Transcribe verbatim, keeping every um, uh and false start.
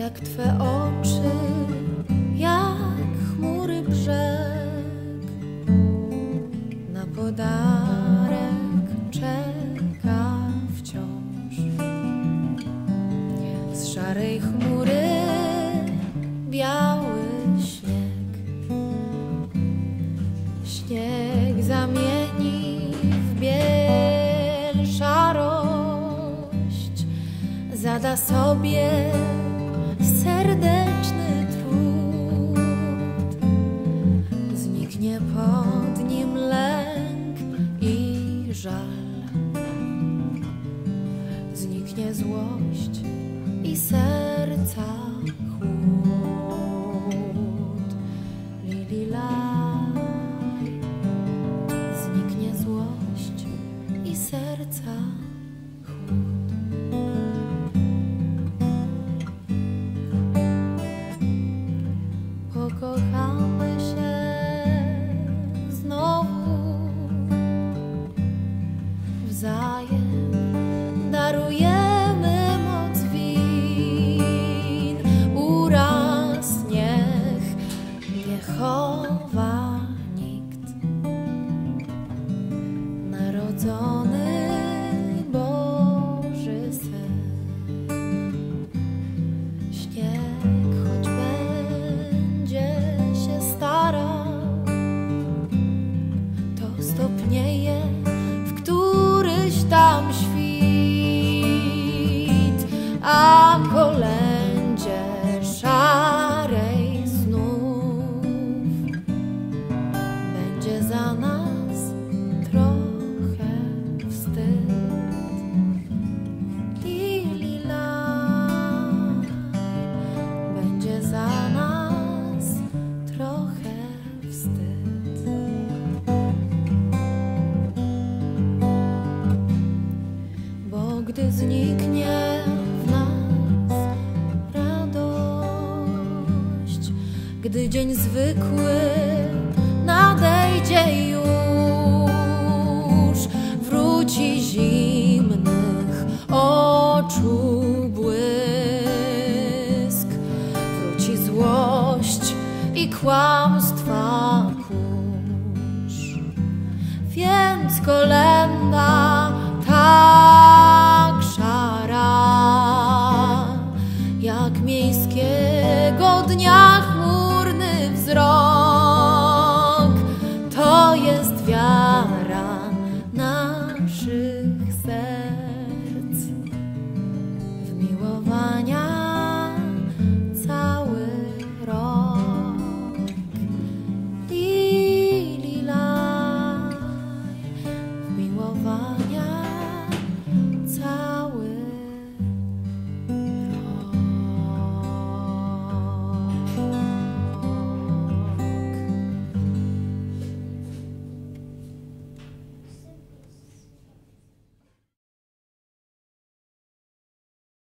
jak Twe oczy, jak chmury brzeg. Na podarek czeka wciąż. Z szarej chmury biały śnieg. Śnieg zamieni w biel szarość, zada sobie serdeczny trud. Zniknie pod nim lęk i żal, zniknie złość i serca chłód. Lililaj, zniknie złość i serca chłód. Pokochamy się znowu wzajem, darujemy moc win. Uraz niech nie chowa nikt. Narodzony Boży sen. Śnieg choć będzie się starał, to stopnieje w któryś tam świt, a kolędzie szarej znów będzie za nas trochę wstyd. Lililaj, będzie za nas trochę wstyd. Bo gdy zniknie w nas radość, gdy dzień zwykły nadejdzie już, wróci zimnych oczu błysk, wróci złość i kłamstwa kurz. Więc kolęda tak szara, jak miejskiego dnia.